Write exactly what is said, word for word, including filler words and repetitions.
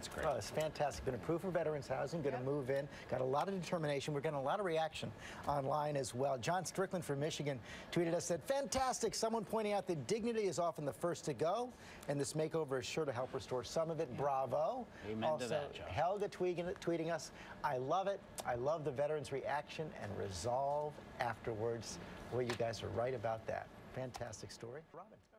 That's great. Oh, it's fantastic. Been approved for veterans housing, going to Yep. move in. Got a lot of determination. We're getting a lot of reaction online as well. John Strickland from Michigan tweeted us, said, fantastic. Someone pointing out that dignity is often the first to go, and this makeover is sure to help restore some of it. Yeah. Bravo. Amen also, to that, John. Helga tweeting, tweeting us, I love it. I love the veterans' reaction and resolve afterwards. Well, you guys are right about that. Fantastic story. Robin.